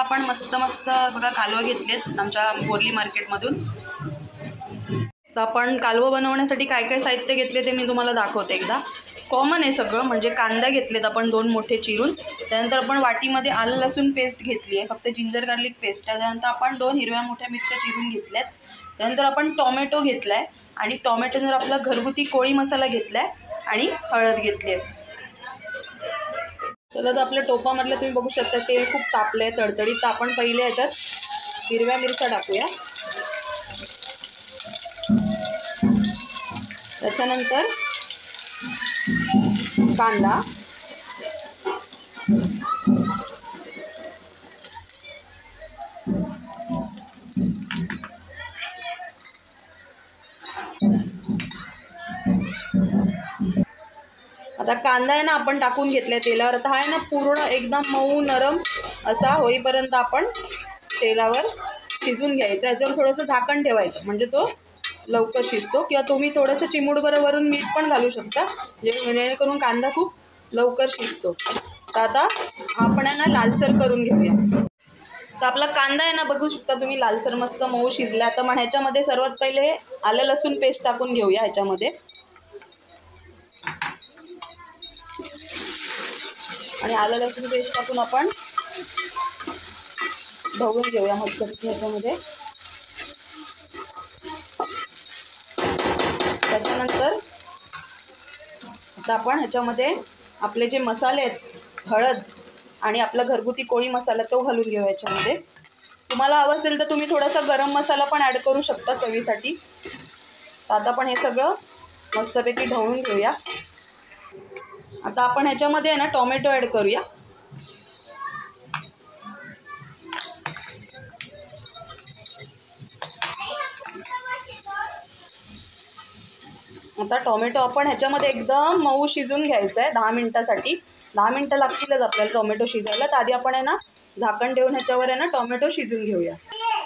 आपण मस्त मस्त बघा कालवा घेतलेत आमच्या बोरली मार्केटमधून। तर आपण कालवा बनवण्यासाठी काय काय साहित्य घेतले ते मी तुम्हाला दाखवते एकदा। कॉमन आहे सगळं, म्हणजे कांदा घेतलेत आपण 2 मोठे चिरून, त्यानंतर आपण वाटीमध्ये आलं लसूण पेस्ट घेतली आहे, फक्त जिंजर गार्लिक पेस्ट आहे, त्यानंतर आपण 2 हिरव्या मोठ्या मिरच्या चिरून घेतल्यात, त्यानंतर आपण टोमॅटो घेतलाय आणि टोमॅटोनंतर आपला घरगुती कोळी मसाला घेतलाय आणि हळद घेतली आहे। चला तर आपल्या टोपामधलं तुम्ही बघू शकता तेल खूप तापलंय तडतडीत। तर आपण पहिले ह्याच्यात हिरव्या मिरच्या टाकूया, त्याच्यानंतर कांदा, आता कांदा आहे ना आपण टाकून घेतलाय तेलावर। आता हा आहे ना पूर्ण एकदम मऊ नरम असा होईपर्यंत आपण तेलावर शिजून घ्यायचा। याच्यावर थोडंसं झाकण ठेवायचं म्हणजे तो लवकर शिजतो, किंवा तुम्ही थोडंसं चिमूटभर वरून मीठ पण घालू शकता जेणेकरून कांदा खूप लवकर शिजतो। तर आता आपण आहे ना लालसर करून घेऊया। तर आपला कांदा आहे ना बघू शकता तुम्ही लालसर मस्त मऊ शिजला। आता मग ह्याच्यामध्ये सर्वात पहिले आलं लसूण पेस्ट टाकून घेऊया ह्याच्यामध्ये, आणि आलं लसूण पेस्ट टाकून आपण ढवळून घेऊया मस्त ह्याच्यामध्ये। त्याच्यानंतर आता आपण ह्याच्यामध्ये आपले जे मसाले आहेत, हळद आणि आपला घरगुती कोळी मसाला तो घालून घेऊया ह्याच्यामध्ये। तुम्हाला हवं असेल तर तुम्ही थोडासा गरम मसाला पण ॲड करू शकता चवीसाठी। तर आता आपण हे सगळं मस्तपैकी ढवळून घेऊया। आता आपण ह्याच्यामध्ये आहे ना टोमॅटो ॲड करूया। आता टोमॅटो आपण ह्याच्यामध्ये एकदम मऊ शिजून घ्यायचं आहे 10 मिनिटासाठी। 10 मिनिटं लागतीलच आपल्याला टोमॅटो शिजायला। तर आधी आपण आहे ना झाकण ठेवून ह्याच्यावर आहे ना टोमॅटो शिजून घेऊया।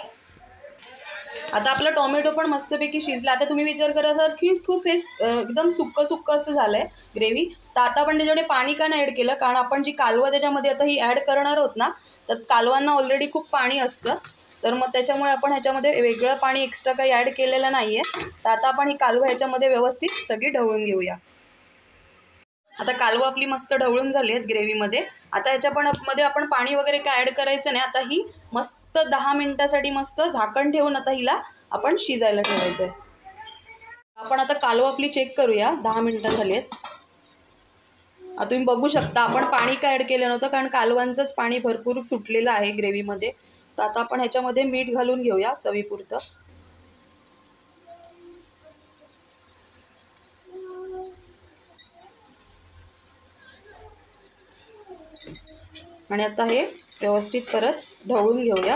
आता आपला टोमॅटो पण मस्तपैकी शिजला। आता तुम्ही विचार करत असाल की खूप हे एकदम सुक्कं सुक्कं असं झालं आहे ग्रेव्ही, तर आता आपण त्याच्यामध्ये पाणी का नाही ॲड केलं, कारण आपण जी कालवा त्याच्यामध्ये आता ही ॲड करणार आहोत ना, तर कालवांना ऑलरेडी खूप पाणी असतं, तर मग त्याच्यामुळे आपण ह्याच्यामध्ये वेगळं पाणी एक्स्ट्रा काही ॲड केलेलं नाही आहे। तर आता आपण ही कालवा ह्याच्यामध्ये व्यवस्थित सगळी ढवळून घेऊया। आता कालवा आपली मस्त ढवळून झाली आहेत ग्रेव्हीमध्ये। आता ह्याच्यामध्ये आपण पाणी वगैरे काय ॲड करायचं नाही। आता ही मस्त 10 मिनिटासाठी मस्त झाकण ठेवून आता हिला आपण शिजायला ठेवायचं आहे। आपण आता कालवा आपली चेक करूया, 10 मिनिटं झाली आहेत। आता तुम्ही बघू शकता आपण पाणी काय ॲड केलं नव्हतं, कारण कालवांचंच पाणी भरपूर सुटलेलं आहे ग्रेव्हीमध्ये। तर आता आपण ह्याच्यामध्ये मीठ घालून घेऊया चवीपुरतं, आणि आता हे व्यवस्थित परत ढवळून घेऊया।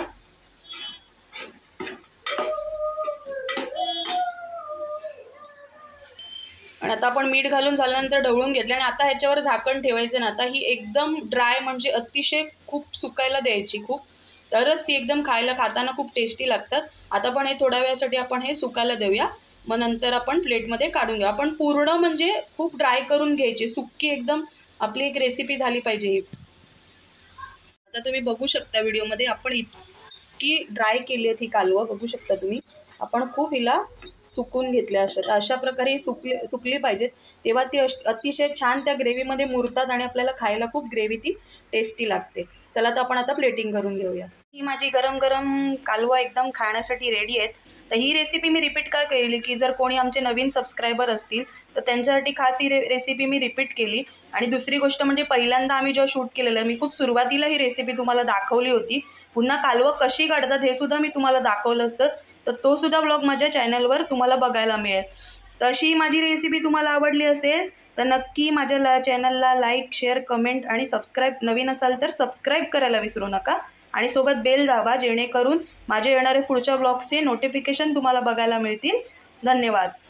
आणि आता आपण मीठ घालून झाल्यानंतर ढवळून घेतले, आणि आता ह्याच्यावर झाकण ठेवायचं ना। आता ही एकदम ड्राय म्हणजे अतिशय खूप सुकायला द्यायची खूप, तरच ती एकदम खाताना खूप टेस्टी लागतात। आता पण हे थोड्या वेळासाठी आपण हे सुकायला देऊया, मग नंतर आपण प्लेटमध्ये काढून घेऊ। आपण पूर्ण म्हणजे खूप ड्राय करून घ्यायची, सुक्की एकदम आपली एक रेसिपी झाली पाहिजे ही। आता तुम्ही बघू शकता व्हिडिओमध्ये आपण इतकी ड्राय केली आहे ही कालवं, बघू शकता तुम्ही। आपण खूप हिला सुकून घेतल्या अशा प्रकारे सुकली पाहिजेत, तेव्हा ती अतिशय छान त्या ग्रेव्हीमध्ये मुरतात आणि आपल्याला खायला खूप ग्रेव्ही ती टेस्टी लागते। चला तर आपण आता प्लेटिंग करून घेऊया। ही माझी गरम गरम कालवा एकदम खाण्यासाठी रेडी आहेत। तर ही रेसिपी मी रिपीट का केली, की जर कोणी आमचे नवीन सबस्क्रायबर असतील तर त्यांच्यासाठी खास ही रेसिपी मी रिपीट केली। आणि दुसरी गोष्ट म्हणजे पहिल्यांदा आम्ही जेव्हा शूट केलेलं आहे, मी खूप सुरुवातीला ही रेसिपी तुम्हाला दाखवली होती। पुन्हा कालवं कशी काढतात हे सुद्धा मी तुम्हाला दाखवलं असतं, तर तो सुद्धा ब्लॉग माझ्या चॅनलवर तुम्हाला बघायला मिळेल। तर अशी माझी रेसिपी तुम्हाला आवडली असेल तर नक्की माझ्या चॅनलला लाईक, शेअर, कमेंट आणि सबस्क्राईब, नवीन असाल तर सबस्क्राईब करायला विसरू नका, आणि सोबत बेल दाबा जेणेकरून माझे येणारे पुढच्या ब्लॉग्सचे नोटिफिकेशन तुम्हाला बघायला मिळतील। धन्यवाद।